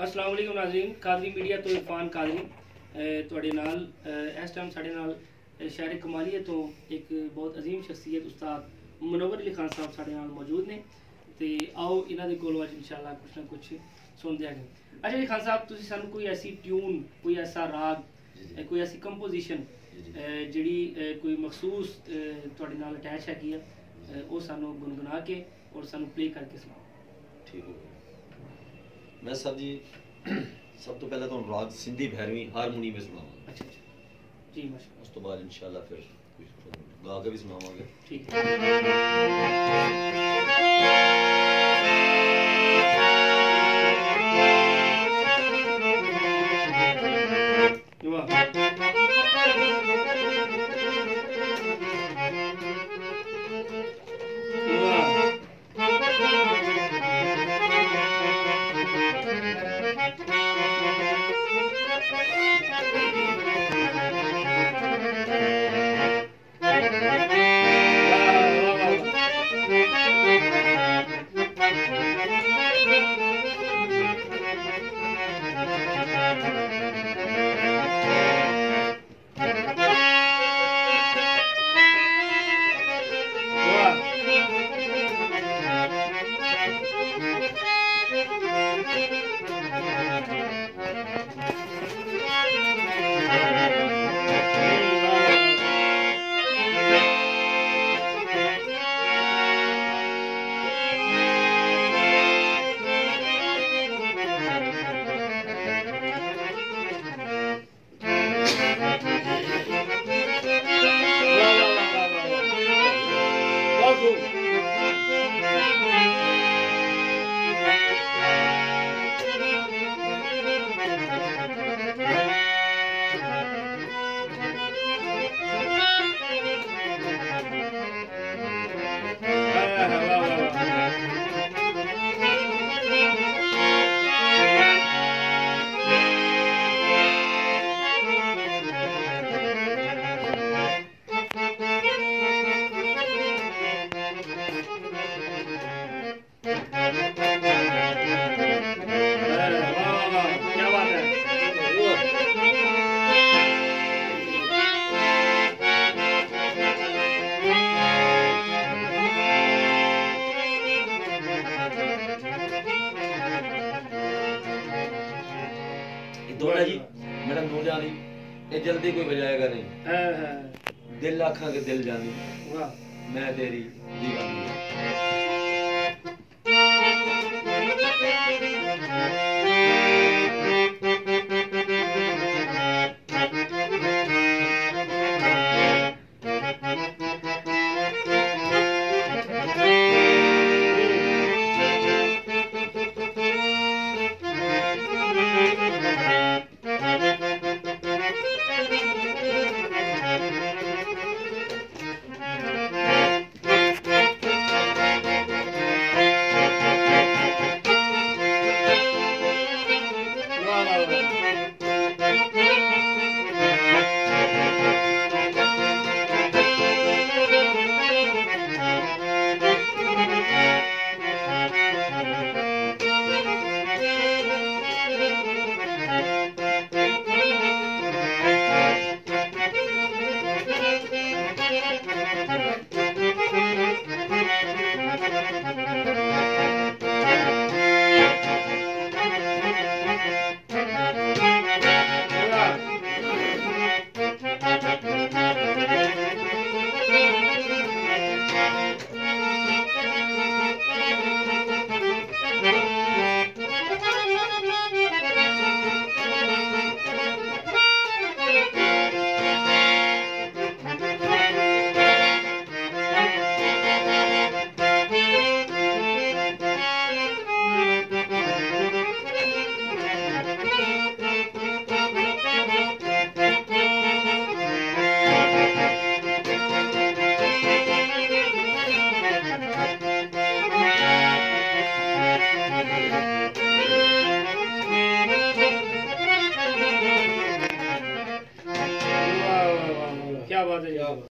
अस्सलाम वालेकुम नाज़रीन, कादरी मीडिया तो इरफान कादरी तुहाडे नाल इस टाइम साढ़े नाल शहर कमालिया तो एक बहुत अजीम शख्सियत उस्ताद मुनव्वर अली खान साहब साढ़े नाल मौजूद ने। तो आओ इन्हां दे कोलों अज इंशाअल्लाह कुछ ना कुछ सुनदे आगे। अच्छा जी खान साहब, तुसीं सानूं कोई ऐसी ट्यून, कोई ऐसा राग, कोई ऐसी कंपोजिशन जिहड़ी कोई मखसूस तुहाडे नाल अटैच हैगी है, वो सानूं गुनगुना के और सानूं प्ले करके सुनाओ। ठीक हो गया। मैं सर जी सब तो पहले तो राग सिंधी भैरवी हारमोनी में सुनावा। अच्छा जी माशाअल्लाह। उस तो बाद इंशाअल्लाह फिर कुछ गा के भी सुनावांगे। ठीक जी मैडम नूर जानी ये जल्दी कोई बजाएगा नहीं। दिल आखा के दिल जानी मैं तेरी दीवानी। क्या बात है।